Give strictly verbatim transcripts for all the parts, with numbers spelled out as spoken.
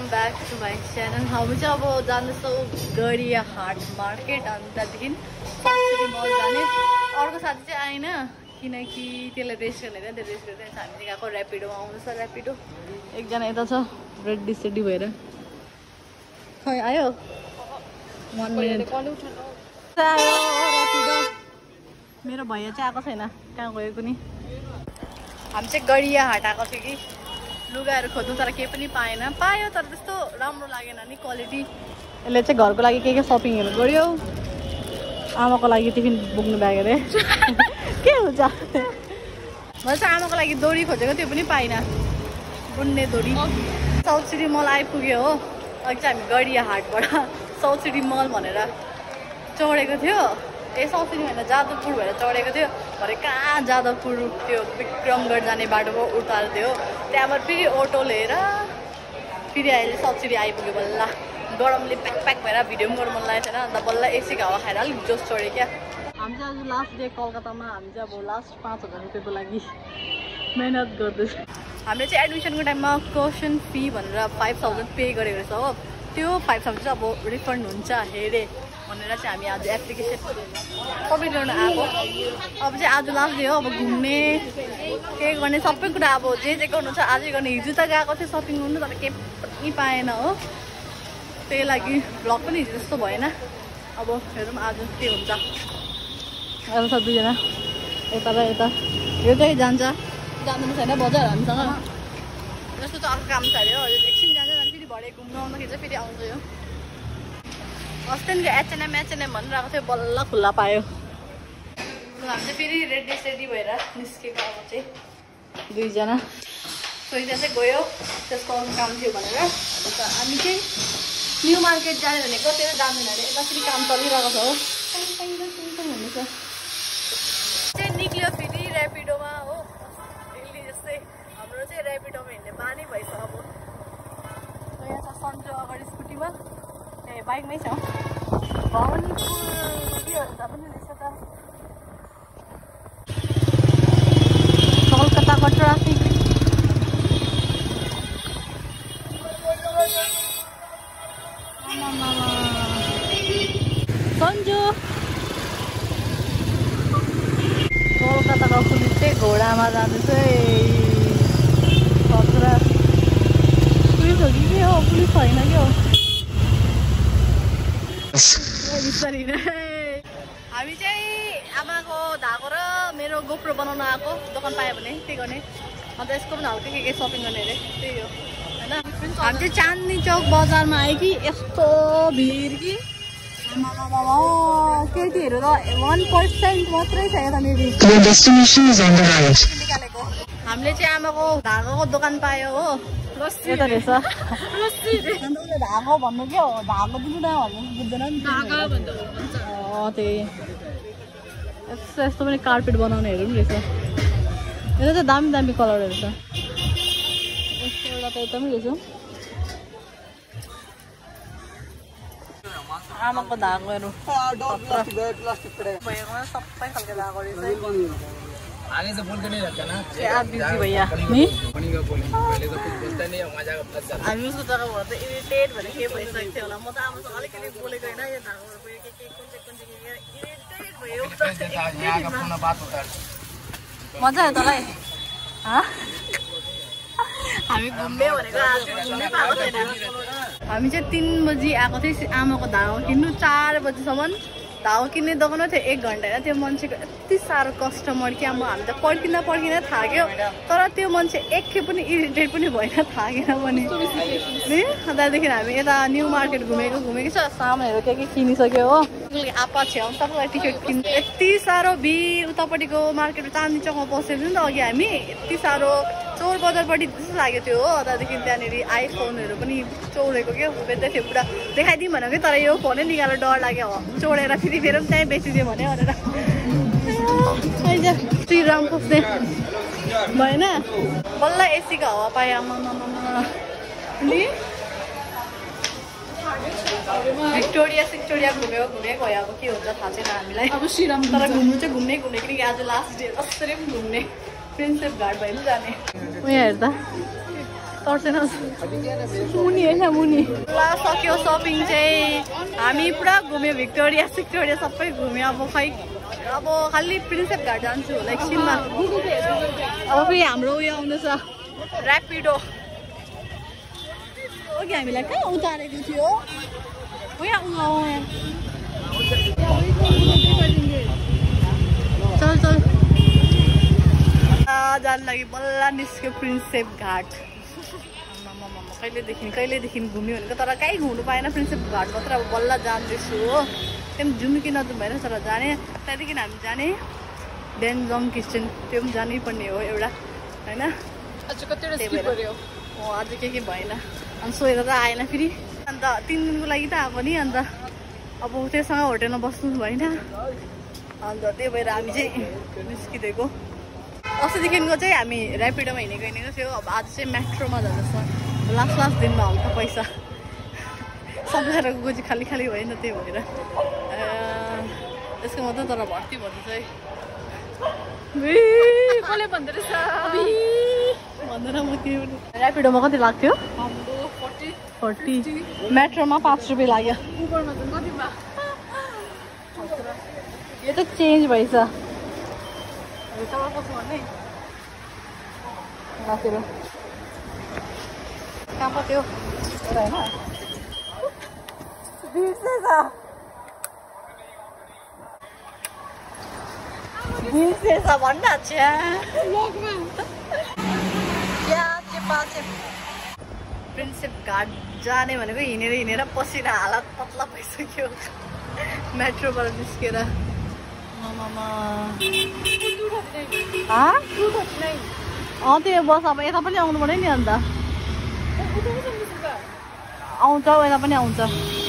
back to my channel. हामी चाहिँ अब जाँदैछौँ गडिया हाट मार्केट अनि त्यहाँदेखि सब्सिडी मल जाने। अर्को साथी चाहिँ आएन किनकि त्यसले रेस्ट गर्ने थियो, त्यो रेस्ट गर्दै हामी चाहिँ गएको ऱ्यापिडोमा आउँदैछ। ऱ्यापिडो एकजना यता छ रेडी सेडी भएर। खै आयो वान मिनट आयो ऱ्यापिडो। मेरो भैया चाहिँ आएको छैन, कहाँ गयो कुनै। हामी चाहिँ गडिया हाट आएको थियो कि लुगाहरू खोज्नु, तर केही पनि पाएन। पायो तर त्यस्तो राम्रो लागेन नि क्वालिटी। यसले चाहिँ घरको लागि के के सपिङहरू गर्यो। आमाको लागि टिफिन बोक्नु ब्याग अरे के हुन्छ। मैले चाहिँ आमाको लागि दोरी खोजेको, त्यो पनि पाइनँ, बुन्ने दोरी। साउथ सिटी मल आइपुग्यो हो। अघि चाहिँ हामी गडिया हाटबाट साउथ सिटी मल भनेर चढेको थियो। ए साउथ सिटी होइन जादवपुर भएर चढेको थियो। भरे कहाँ जादवपुर त्यो विक्रमगढ जाने बाटोको उतार थियो। त्यहाँबाट फेरि अटो लिएर फेरि अहिले साउथ सिटी आइपुग्यो। बल्ल गरमले प्याक प्याक भएर भिडियो पनि गर्नु मन लागेको थिएन। अन्त बल्ल एसीको हावा खाएर अलिक जोस चढ्यो क्या। हामी चाहिँ आज लास्ट डे कलकत्तामा। हामी चाहिँ अब लास्ट पाँच हजार रुपियाँको लागि मेहनत गर्दैछ। हामीले चाहिँ एडमिसनको टाइममा क्वेसन फी भनेर फाइभ थाउजन्ड पे गरेको रहेछ हो। त्यो फाइभ थाउजन्ड चाहिँ अब रिफन्ड हुन्छ हेरे भनेर चाहिँ हामी आज एप्लिकेसन सबै ल्याउन आएको। अब चाहिँ आज लास्ट डे हो। अब घुम्ने के गर्ने सबै कुरा अब जे जे गर्नु छ आजै गर्ने। हिजो त गएको थियो सपिङ गर्नु, तर केही पनि पाएन हो। त्यही लागि भ्लग पनि हिजो जस्तो भएन। अब हेरौँ आज के हुन्छ। अब छ दुईजना यता र यता। यो चाहिँ जान्छ जाँदैन छैन बजार हामीसँग। जस्तो चाहिँ अर्को काम छ अरे हो। एकछिन जान्छ अनि फेरि भरे घुम्नु आउँदाखेरि चाहिँ फेरि आउँछ यो। अस्तिदेखिको एचएनएम एचएनएम भनिरहेको थियो, बल्ल खुल्ला पायो। हामी चाहिँ फेरि रेडी सेडी भएर निस्केको। अब चाहिँ दुईजना सोइजा चाहिँ गयो, त्यसको अरू काम थियो भनेर। अन्त हामी चाहिँ न्यू मार्केट जाने भनेको, त्यो जाँदैन अरे। यता फेरि काम चलिरहेको छ हो। भन्दैछ चाहिँ निक्ल्यो फेरि ऱ्यापिडोमा हो। दिल्ली जस्तै हाम्रो चाहिँ ऱ्यापिडोमा हिँड्ने बानी भइसक्यो। अब यहाँ छ सन्चो अगाडि स्कुटीमा, ए बाइकमै छ। भवानीपुर त्योहरू छ पनि रहेछ त। कलकत्ताको ट्राफिक सन्जो। कलकत्ताको पुलिस चाहिँ घोडामा जाँदैछ। खतरा पुलिस हो कि के हो? पुलिस होइन क्या हो। बिस्तारै हामी चाहिँ आमाको धागो र मेरो गोप्रो बनाउन आएको। दोकान पायो भने त्यही गर्ने। अन्त यसको पनि हल्का के के सपिङ गर्ने अरे, त्यही हो होइन। हामी चाहिँ चाँदनी चौक बजारमा आयो कि यस्तो भिड कि केटीहरू त वान पर्सेन्ट मात्रै छ यतानिर निकालेको। हामीले चाहिँ आमाको धागोको दोकान पायो हो। यता रहेछ धागो भन्नु के हो, धागो दिनु न भन्नु बुझ्दैन नि। त्यही यस्तो यस्तो पनि कार्पेट बनाउनेहरू पनि रहेछ। यता चाहिँ दामी दामी कलरहरू छ। यस्तो एउटा त यता पनि रहेछ। आमाको धागोहरू सबै खालको धागो रहेछ। आगे से बोल के नहीं रखा ना क्या बिजी भैया मी पानी का बोल पहले तो कुछ बोलता नहीं है, मजा का प्लस चला। हामी उसको जग्गा भएर त इरिटेट भने के भइसकेको थियो होला। म त आमासँग अलिकति बोलेको होइन। यो धागोहरू भयो के के कुन चाहिँ कुन चाहिँ इरिटेट भयो। यहाँ का पूर्ण बात होता है। मजा आयो तँलाई? हामी घुम्ने भनेको आज घुम्नै पाएको छैन। हामी चाहिँ तिन बजी आएको थियौँ आमाको धागो किन्नु। चार बजीसम्म धागो किन्ने दोकानमा थियो। एक घन्टा होइन, त्यो मान्छेको यति साह्रो कस्टमर क्या। म हामी त पर्खिँदा पर्खिँदा थाक्यो, तर त्यो मान्छे एकखेप पनि इरिटेट पनि भएन, थाकेन पनि। त्यहाँदेखि हामी यता न्यू मार्केट घुमेको घुमेको छ। सामानहरू के के किनिसक्यो हो। आपा छेउ तपाईँलाई टी सर्ट किन्नु यति साह्रो भिड। उतापट्टिको मार्केट चाँदनी चौकमा पसेको थियो नि त अघि हामी। यति साह्रो चोर बजारपट्टि जस्तो लाग्यो थियो हो। त्यहाँदेखि त्यहाँनिर आइफोनहरू पनि चोरेको क्या बेच्दै थियो। पुरा देखाइदिउँ भनेको कि, तर यो फोनै निकालेर डर लाग्यो हो। चोरेर फेरि फेरि पनि त्यहीँ बेचिदियो भने भनेर श्रीराम पस्ने भएन। बल्ल एसीको हावा पाएँ आमा। भिक्टोरिया सिक्टोरिया घुमेको घुमेको भयो। अब के हुन्छ थाहा छैन हामीलाई। अब श्रीराम तर घुम्नु चाहिँ घुम्ने घुम्ने किनकि आज लास्ट डे कसरी पनि घुम्ने। प्रिन्सेप घाट भयो नि जाने। उयो हेर्दा तर्सेन मुनि होइन मुनि ल सक्यो सपिङ चाहिँ हामी पुरा घुम्यो भिक्टोरिया सिक्टोरिया सबै घुम्यो अब खै अब खालि प्रिन्सेप घाट जान्छु होला एकछिनमा अब फेरि हाम्रो उयो आउँदैछ ऱ्यापिडो अघि हामीलाई कहाँ उतारेको थियो चल चल जानु लागि बल्ल निस्क्यो प्रिन्सेप घाट कहिलेदेखि कहिलेदेखि घुम्यो भनेको तर कहीँ घुम्नु पाएन प्रिन्सेप घाट मात्र अब बल्ल जाँदैछु हो त्यहाँ जाउँ कि नजाउँ भएन तर जाने त्यहाँदेखि हामी जाने डेन्जङ किचन त्यो पनि जानै पर्ने हो एउटा होइन आज के के भएन अनि सोएर त आएन फेरि अन्त तिन दिनको लागि त आएको नि अन्त अब त्योसँग होटेलमा बस्नु भएन अन्त त्यही भएर हामी चाहिँ निस्किदिएको अस्तिदेखिको चाहिँ हामी ऱ्यापिडोमा हिँडेको हिँडेको थियो अब आज चाहिँ मेट्रोमा जाँदैछ लास्ट लास्ट दिनमा हल्का पैसा सबैजना गएको चाहिँ खाली खाली भयो नि त त्यही भएर यसको मात्रै तर भर्ती भन्दैछ है कसले भन्दो रहेछ भन्दैन म के ऱ्यापिडोमा कति लाग्थ्यो फोर्टी मेट्रोमा पाँच रुपियाँ लाग्यो यो त चेन्ज भएछ कहाँ पऱ्यो बिर्सेछ भन्न प्रिन्सेप घाट जाने भनेको हिँडेर हिँडेर पसिना हालत पत्ला भइसक्यो मेट्रोबाट निस्केर त्यो बस अब यता पनि आउनु पर्यो नि अन्त आउँछ यता पनि आउँछ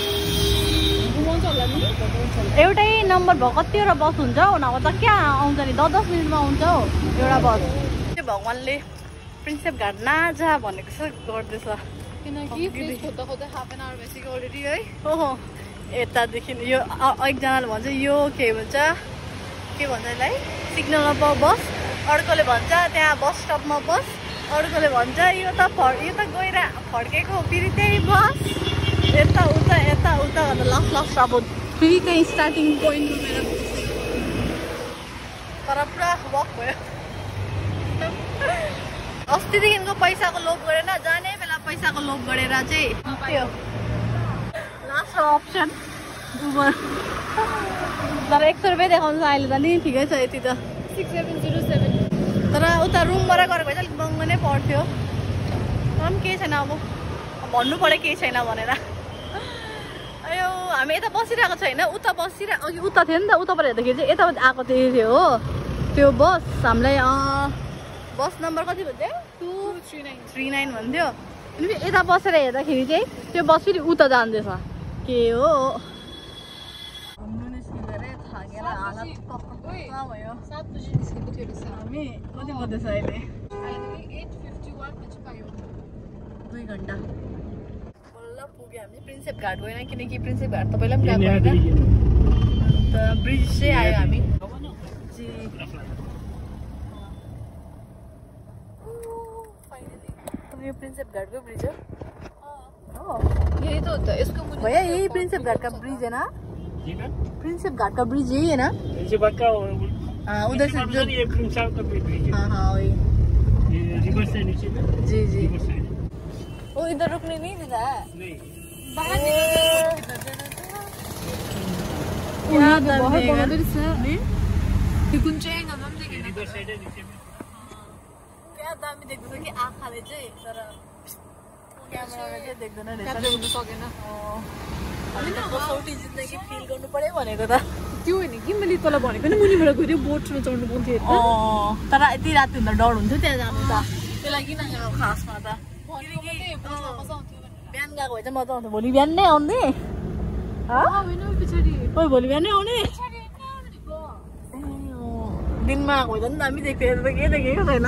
एउटै नम्बर भयो कतिवटा बस हुन्छ हौ नभए त क्या आउँछ नि दस दस मिनटमा आउँछ हौ एउटा बस भगवान्ले प्रिन्सेप घाट नजा भनेको जस्तो गर्दैछ किनकि खोज्दा खोज्दा हाफ एन आवर भइसक्यो अलरेडी है ओहो यतादेखि यो एकजनाले भन्छ यो के भन्छ के भन्छ यसलाई सिग्नलमा बस अर्कोले भन्छ त्यहाँ बस स्टपमा बस अर्कोले भन्छ यो त फर् यो त गएर फर्केको फेरि त्यही बस यता उता यता उता भन्दा लास्ट लास्ट अब फेरि कहीँ स्टार्टिङ पोइन्ट घुमेर तर पुरा वक भयो अस्तिदेखिको पैसाको लोभ गरेन जाने बेला पैसाको लोभ गरेर चाहिँ त्यो लास्ट अप्सन उबर तर एक सौ रुपियाँ देखाउँछ अहिले त नि ठिकै छ यति त सिक्स सेभेन जिरो सेभेन तर उता रुमबाट गरेको भए चाहिँ अलिक महँगो नै पर्थ्यो तर पनि केही छैन अब भन्नु पऱ्यो केही छैन भनेर अयो हामी यता बसिरहेको छैन उता बसिरहेको अघि उता थियो नि त उताबाट हेर्दाखेरि चाहिँ यता आएको थियो हो त्यो बस हामीलाई बस नम्बर कति भन्थ्यो two three nine three nine भन्थ्यो अनि यता बसेर हेर्दाखेरि चाहिँ त्यो बस फेरि उता जाँदैछ के हो भयो सात बजी निस्केको थियो हामी कति बज्दैछ अहिले दुई घन्टा बल्ल पुग्यो हामी प्रिन्सेप घाट गएन किनकि प्रिन्सेप घाट तपाईँलाई पनि गएको होइन अन्त ब्रिज चाहिँ आयो हामी यो प्रिन्सेप घाटको ब्रिज हो यही त हो त यसको भैया यही प्रिन्सेप घाटका ब्रिज है ना प्रिन्सेप घाट का ब्रिज यही है ना प्रिंसेप घाट का उधर से जो ये प्रिंसेप का ब्रिज है हाँ हाँ वही ये रिवर से नीचे में जी जी रिवर साइड वो इधर रुकने नहीं देता है नहीं बाहर निकल क्या दम देगा ये कुछ चाहिए ना हम देखेंगे रिवर साइड है नीचे में क्या दामी देख्दैन कि आँखाले चाहिँ तर क्यामेराले चाहिँ देख्दैन रहेछ हुन सकेन हामी त कसौटी जिन्दगी फिल गर्नु पर्यो भनेको त त्यो होइन कि मैले तँलाई भनेको नि मुनिबाट गयो बोटमा चढ्नु पाउँथ्यो अँ तर यति राति हुँदा डर हुन्थ्यो त्यहाँ जानु त त्यसलाई किन गएको खासमा त बिहान गएको भए चाहिँ मजा आउँथ्यो भोलि बिहान नै आउने ओइ भोलि बिहान नै आउने दिनमा आएको भए झन् दामी देख्थ्यो त के देखेको छैन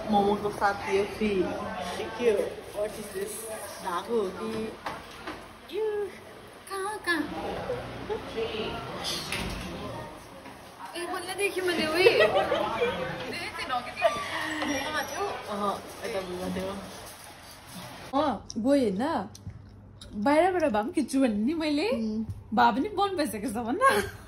मोमोको साथ दियो फ्री के हो वाट इज दिस धागो हो कि यो कहाँ कहाँ ए मैले देखेँ मैले उयो मोमोमा थियो अह यता बुवा थियो अँ गयो होइन बाहिरबाट भए पनि खिच्छु भने नि मैले भए पनि बन्द भइसकेको छ भन्न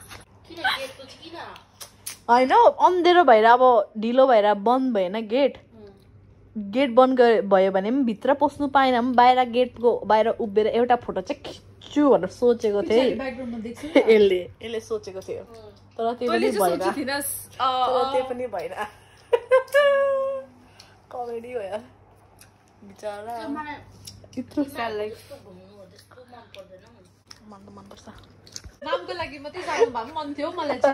होइन अँधेरो भएर अब ढिलो भएर बन्द भएन गेट गेट बन्द भयो भने पनि भित्र पस्नु पाएन पनि बाहिर गेटको बाहिर उभिएर एउटा फोटो चाहिँ खिच्छु भनेर सोचेको थिएँ यसले यसले सोचेको थियो तर त्यो पनि भएन तर त्यो पनि भएन कमेडी हो यार बिचरा यत्रो स्याल लाइक मन त मनपर्छ नामको लागि मात्रै जानु भए पनि मन थियो मलाई चाहिँ